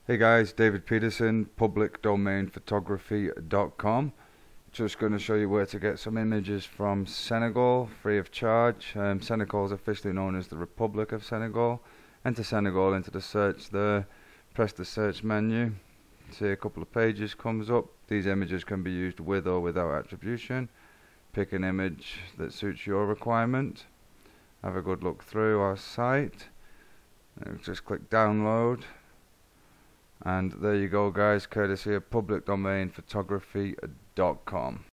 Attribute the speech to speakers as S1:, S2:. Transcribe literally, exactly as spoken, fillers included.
S1: Hey guys, David Peterson, public domain photography dot com. Just going to show you where to get some images from Senegal, free of charge. Um, Senegal is officially known as the Republic of Senegal. Enter Senegal into the search there, press the search menu, see a couple of pages comes up. These images can be used with or without attribution. Pick an image that suits your requirement. Have a good look through our site. And just click download. And there you go guys, courtesy of public domain photography dot com.